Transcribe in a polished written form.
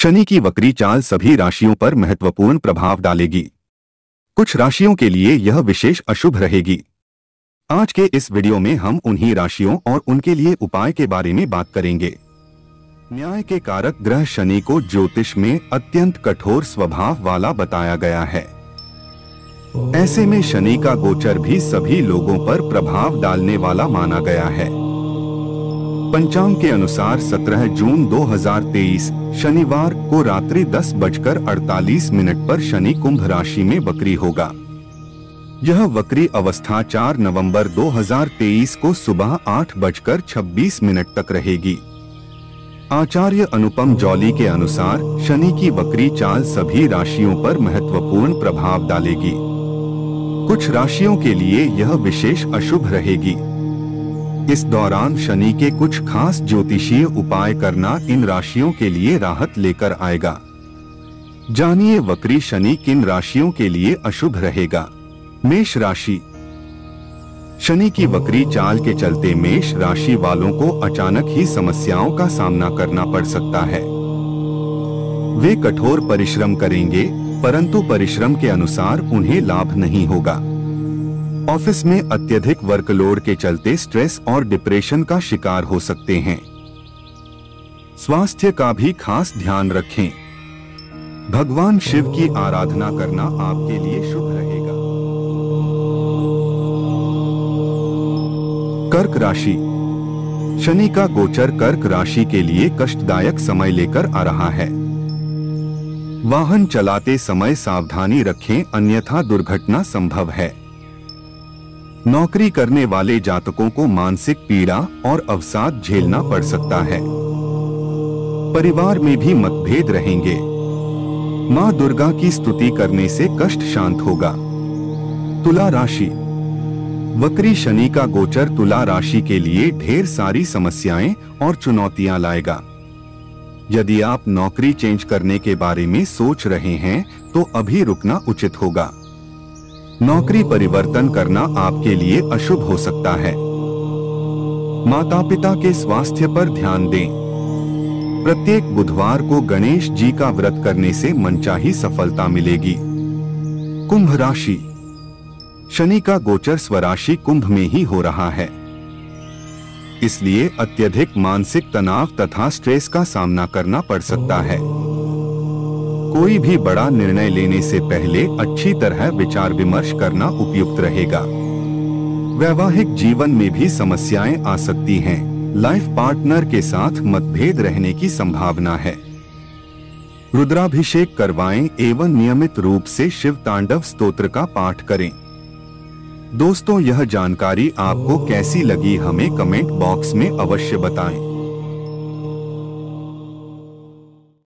शनि की वक्री चाल सभी राशियों पर महत्वपूर्ण प्रभाव डालेगी। कुछ राशियों के लिए यह विशेष अशुभ रहेगी। आज के इस वीडियो में हम उन्हीं राशियों और उनके लिए उपाय के बारे में बात करेंगे। न्याय के कारक ग्रह शनि को ज्योतिष में अत्यंत कठोर स्वभाव वाला बताया गया है। ऐसे में शनि का गोचर भी सभी लोगों पर प्रभाव डालने वाला माना गया है। पंचांग के अनुसार 17 जून 2023 शनिवार को रात्रि 10:48 पर शनि कुंभ राशि में वक्री होगा। यह वक्री अवस्था 4 नवंबर 2023 को सुबह 8:26 तक रहेगी। आचार्य अनुपम जौली के अनुसार शनि की वक्री चाल सभी राशियों पर महत्वपूर्ण प्रभाव डालेगी। कुछ राशियों के लिए यह विशेष अशुभ रहेगी। इस दौरान शनि के कुछ खास ज्योतिषीय उपाय करना इन राशियों के लिए राहत लेकर आएगा। जानिए वक्री शनि किन राशियों के लिए अशुभ रहेगा। मेष राशि। शनि की वक्री चाल के चलते मेष राशि वालों को अचानक ही समस्याओं का सामना करना पड़ सकता है। वे कठोर परिश्रम करेंगे, परंतु परिश्रम के अनुसार उन्हें लाभ नहीं होगा। ऑफिस में अत्यधिक वर्कलोड के चलते स्ट्रेस और डिप्रेशन का शिकार हो सकते हैं। स्वास्थ्य का भी खास ध्यान रखें। भगवान शिव की आराधना करना आपके लिए शुभ रहेगा। कर्क राशि। शनि का गोचर कर्क राशि के लिए कष्टदायक समय लेकर आ रहा है। वाहन चलाते समय सावधानी रखें, अन्यथा दुर्घटना संभव है। नौकरी करने वाले जातकों को मानसिक पीड़ा और अवसाद झेलना पड़ सकता है। परिवार में भी मतभेद रहेंगे। मां दुर्गा की स्तुति करने से कष्ट शांत होगा। तुला राशि। वक्री शनि का गोचर तुला राशि के लिए ढेर सारी समस्याएं और चुनौतियां लाएगा। यदि आप नौकरी चेंज करने के बारे में सोच रहे हैं तो अभी रुकना उचित होगा। नौकरी परिवर्तन करना आपके लिए अशुभ हो सकता है। माता पिता के स्वास्थ्य पर ध्यान दें। प्रत्येक बुधवार को गणेश जी का व्रत करने से मनचाही सफलता मिलेगी। कुंभ राशि। शनि का गोचर स्वराशि कुंभ में ही हो रहा है, इसलिए अत्यधिक मानसिक तनाव तथा स्ट्रेस का सामना करना पड़ सकता है। कोई भी बड़ा निर्णय लेने से पहले अच्छी तरह विचार विमर्श करना उपयुक्त रहेगा। वैवाहिक जीवन में भी समस्याएं आ सकती हैं। लाइफ पार्टनर के साथ मतभेद रहने की संभावना है। रुद्राभिषेक करवाएं एवं नियमित रूप से शिव तांडव स्तोत्र का पाठ करें। दोस्तों, यह जानकारी आपको कैसी लगी हमें कमेंट बॉक्स में अवश्य बताएं।